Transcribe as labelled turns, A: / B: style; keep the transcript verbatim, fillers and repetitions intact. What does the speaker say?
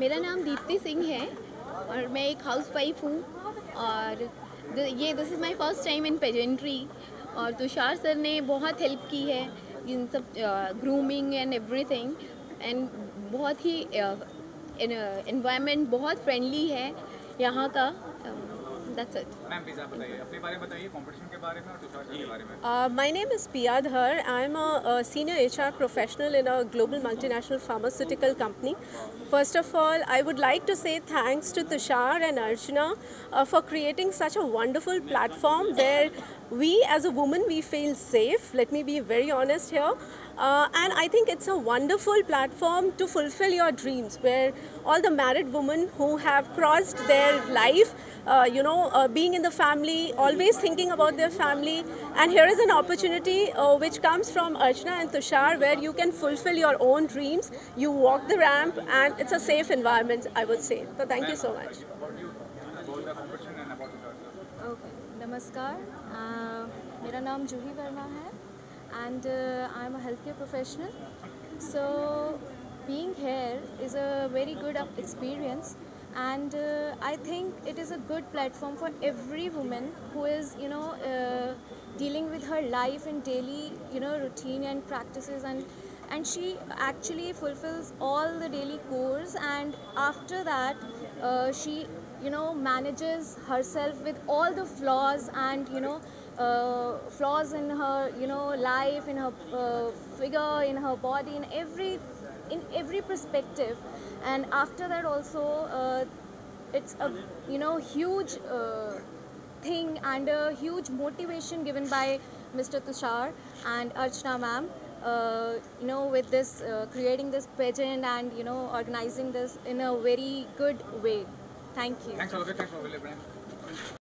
A: मेरा नाम दीप्ति सिंह है और मैं एक हाउस वाइफ हूँ और द- ये this is my first time in pageantry. और तुषार सर ने बहुत हेल्प की है इन सब ग्रूमिंग एंड एवरीथिंग। एंड बहुत ही एनवायरनमेंट बहुत फ्रेंडली है यहाँ का। That's it.
B: मैम प्लीज आप बताइए अपने बारे में, बताइए कंपटीशन के बारे में और तुषार सर के बारे में।
C: Uh, my name is Pia Dhar. I'm a, a senior H R professional in a global multinational pharmaceutical company. First of all, I would like to say thanks to Tushar and Archana uh, for creating such a wonderful platform where we as a woman, we feel safe. Let me be very honest here. Uh, and I think it's a wonderful platform to fulfill your dreams, where all the married women who have crossed their life, uh, you know, uh, being in the family, always thinking about their family. And here is an opportunity uh, which comes from Archana and Tushar, where you can fulfill your own dreams. You walk the ramp, and it's a safe environment, I would say. So thank you so much.
B: About you, about the competition and about Tushar sir.
D: Okay नमस्कार uh, मेरा नाम जूही वर्मा है and I am a health care professional so being here is a very good experience and uh, I think it is a good platform for every woman who is you know uh, dealing with her life and daily you know routine and practices, and and she actually fulfills all the daily chores, and after that uh, she you know manages herself with all the flaws and you know uh, flaws in her you know life, in her uh, figure, in her body, in every in every perspective. And after that also uh, it's a you know huge uh, thing and a huge motivation given by Mister Tushar and Archana ma'am, uh, you know with this uh, creating this pageant and you know organizing this in a very good way. Thank you.
B: Thanks for thanks for available.